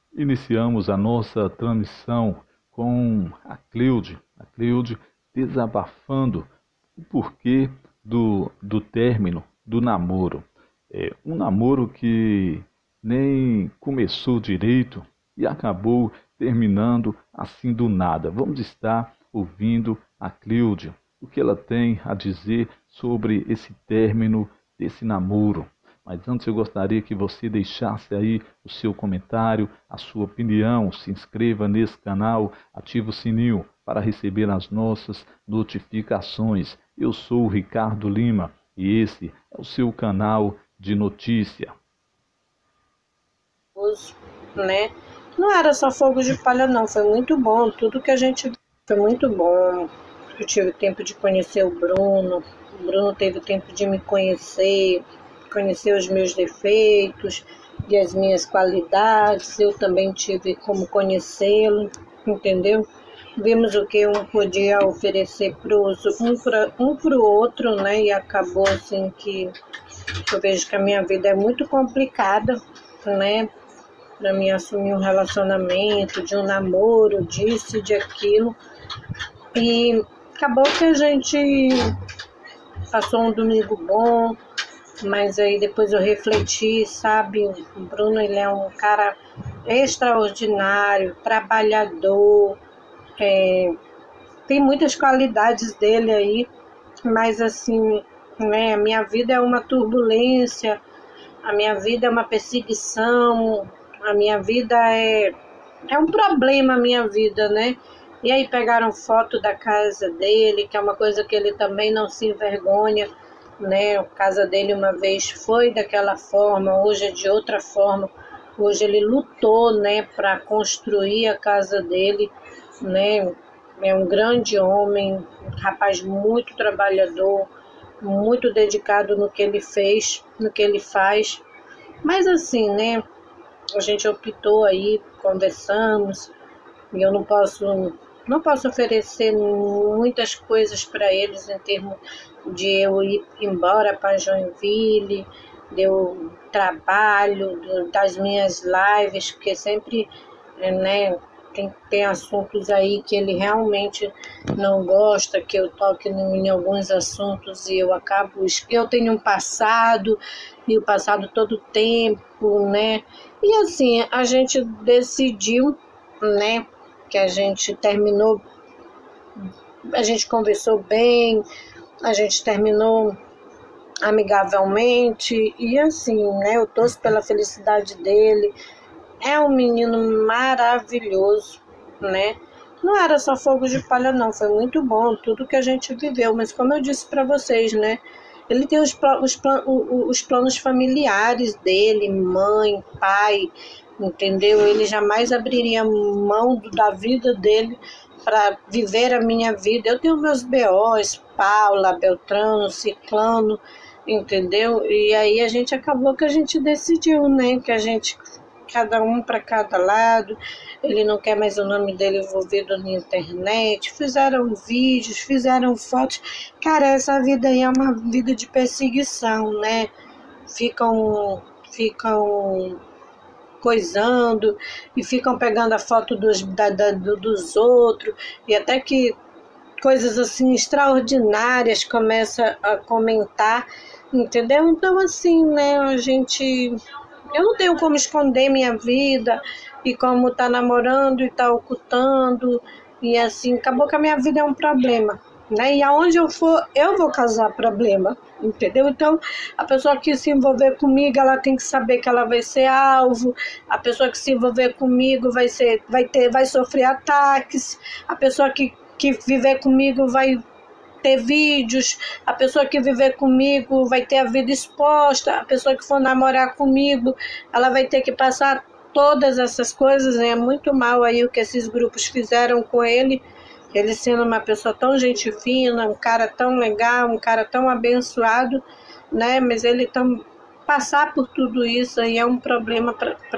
Iniciamos a nossa transmissão com a Cleude desabafando o porquê do término do namoro. Um namoro que nem começou direito e acabou terminando assim do nada. Vamos estar ouvindo a Cleude, o que ela tem a dizer sobre esse término desse namoro. Mas antes eu gostaria que você deixasse aí o seu comentário, a sua opinião, se inscreva nesse canal, ative o sininho para receber as nossas notificações. Eu sou o Ricardo Lima e esse é o seu canal de notícia. Né? Não era só fogo de palha não, foi muito bom, tudo que a gente foi muito bom. Eu tive tempo de conhecer o Bruno teve tempo de me conhecer os meus defeitos e as minhas qualidades, eu também tive como conhecê-lo, entendeu? Vimos o que um podia oferecer um para o outro, né? E acabou assim que eu vejo que a minha vida é muito complicada, né? Para mim assumir um relacionamento, de um namoro, disso e de aquilo. E acabou que a gente passou um domingo bom, mas aí depois eu refleti, sabe? O Bruno, ele é um cara extraordinário, trabalhador, tem muitas qualidades dele aí, mas assim, né? A minha vida é uma turbulência, a minha vida é uma perseguição, a minha vida é um problema, a minha vida, né? E aí pegaram foto da casa dele, que é uma coisa que ele também não se envergonha, né? A casa dele uma vez foi daquela forma, hoje é de outra forma. Hoje ele lutou, né, para construir a casa dele, né? É um grande homem, um rapaz muito trabalhador, muito dedicado no que ele fez, no que ele faz. Mas assim, né, a gente optou aí, conversamos, e eu não posso oferecer muitas coisas para eles em termos de eu ir embora para Joinville, do trabalho, das minhas lives, porque sempre, né, tem assuntos aí que ele realmente não gosta, que eu toque em alguns assuntos e eu tenho um passado, e o passado todo tempo, né? E assim, a gente decidiu, né, que a gente terminou, a gente conversou bem, a gente terminou amigavelmente, e assim, né, eu torço pela felicidade dele. É um menino maravilhoso, né? Não era só fogo de palha não, foi muito bom tudo que a gente viveu, mas como eu disse para vocês, né, ele tem os planos familiares dele, mãe, pai, entendeu? Ele jamais abriria mão da vida dele para viver a minha vida. Eu tenho meus BOs, Paula, Beltrano, Ciclano, entendeu? E aí a gente acabou que a gente decidiu, né, que a gente cada um para cada lado, ele não quer mais o nome dele envolvido na internet, fizeram vídeos, fizeram fotos. Cara, essa vida aí é uma vida de perseguição, né? Ficam coisando e ficam pegando a foto dos outros, e até que coisas assim extraordinárias começa a comentar, entendeu? Então assim, né, eu não tenho como esconder minha vida e como tá namorando e tá ocultando, e assim, acabou que a minha vida é um problema, né? E aonde eu for, eu vou causar problema, entendeu? Então, a pessoa que se envolver comigo, ela tem que saber que ela vai ser alvo. A pessoa que se envolver comigo vai sofrer ataques. A pessoa que viver comigo vai ter vídeos, a pessoa que viver comigo vai ter a vida exposta, a pessoa que for namorar comigo, ela vai ter que passar todas essas coisas, né? É muito mal aí o que esses grupos fizeram com ele sendo uma pessoa tão gente fina, um cara tão legal, um cara tão abençoado, né? Mas ele passar por tudo isso aí é um problema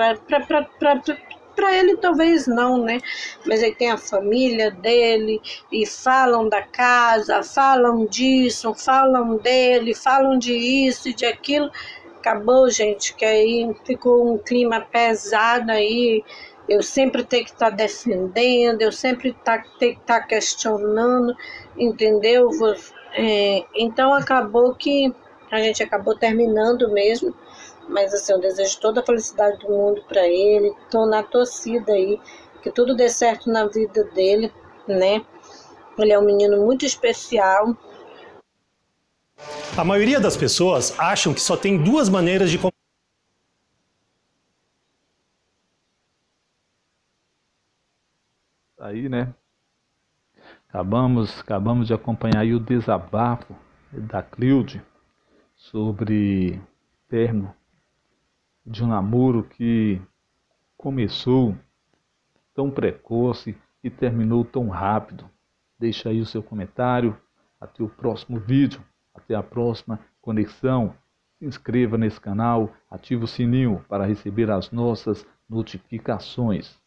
para ele, talvez não, né? Mas ele tem a família dele e falam da casa, falam disso, falam dele, falam de isso e de aquilo. Acabou, gente, que aí ficou um clima pesado aí. eu sempre tenho que estar defendendo, eu sempre tenho que estar questionando, entendeu? Então acabou que a gente acabou terminando mesmo, mas assim, eu desejo toda a felicidade do mundo para ele, estou na torcida aí, que tudo dê certo na vida dele, né? Ele é um menino muito especial. A maioria das pessoas acham que só tem duas maneiras de Aí, né? Acabamos de acompanhar aí o desabafo da Cleude sobre término de um namoro que começou tão precoce e terminou tão rápido. Deixa aí o seu comentário. Até o próximo vídeo. Até a próxima conexão. Se inscreva nesse canal. Ative o sininho para receber as nossas notificações.